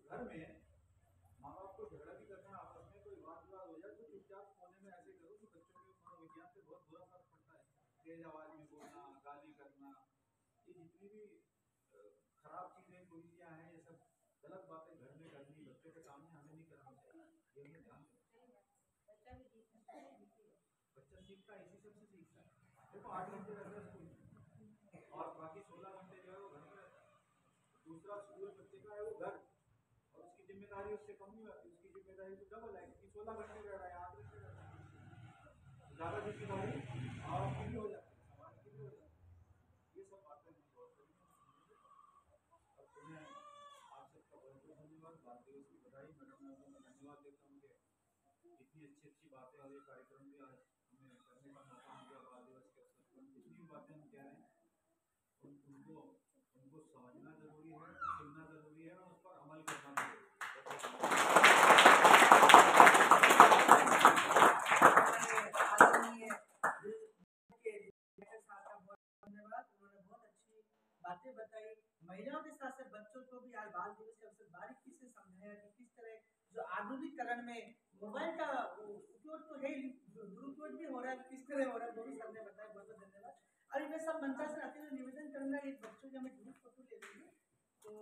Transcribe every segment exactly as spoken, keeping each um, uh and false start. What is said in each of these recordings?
घर में माँ बाप को झगड़ा भी करना, आपस में कोई वाद विवाद हो जाए तो चुपचाप कोने में ऐसे करो कि बच्चों के मनोविज्ञान से बहुत बुरा फर्क पड़ता है। तेज आवाज में बोलना, गाली करना, ये जितनी भी खराब चीजें कुरीतियां हैं, ये सब गलत बातें घर में करनी बच्चों के सामने हमें नहीं करनी चाहिए। ये हमें ध्यान बच्चा सीखता है, इसी सबसे सीखता है। देखो आठ घंटे रहता है स्कूल में और बाकी सोलह घंटे जो है वो घर में रहता है। दूसरा स्कूल बच्चे का है वो घर, और उसकी जिम्मेदारी उससे कम नहीं होती, उसकी जिम्मेदारी तो डबल है क्योंकि सोलह घंटे रह रहा है, आठ घंटे रह रहा है, ज्यादा जिम्मेदारी और की भी हो जाती है, समाज की भी हो जाती है। ये सब बातें नहीं बहुत करी। अब तुम्हें आप सबका बहुत बहुत धन्यवाद, बाल दिवस की बधाई। मैडम मैं धन्यवाद देता हूँ कि इतनी अच्छी अच्छी बातें और ये कार्यक्रम भी आज हमें करने का मौका मिला बाल दिवस के अवसर पर। जितनी भी बातें हम कह रहे हैं उन, उनको उनको समझना जरूरी है, सुनना जरूरी है और उस पर अमल करना जरूरी है। बातें बताई, महिलाओं के साथ साथ बच्चों को भी आज बाल दिवस के अवसर बारीकी से समझाया कि किस तरह जो आधुनिकरण में मोबाइल का उपयोग तो है, दुरुपयोग भी हो रहा है, किस तरह हो रहा है वो भी सबने बताया। बहुत बहुत धन्यवाद। अभी मैं सब मंचा से आते हुए निवेदन करूंगा, एक बच्चों की हमें ग्रुप फोटो ले लेंगे तो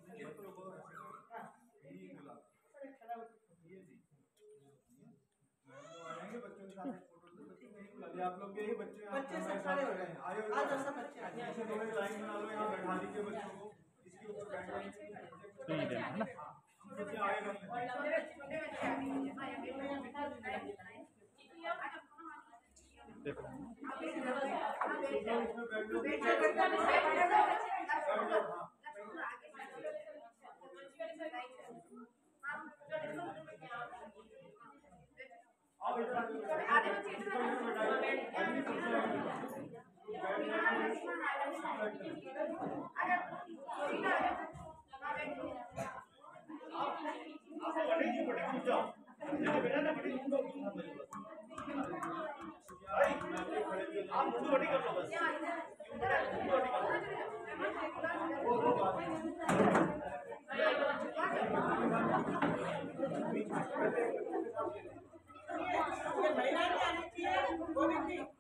आप लोग के ही बच्चे बच्चे सब खड़े हो रहे हैं, आज सब बच्चे ऐसे दो एक लाइन बना लो, यहाँ बैठा दीजिए बच्चों को, इसके ऊपर बैठ जाएंगे महिलाएं आनी चाहिए।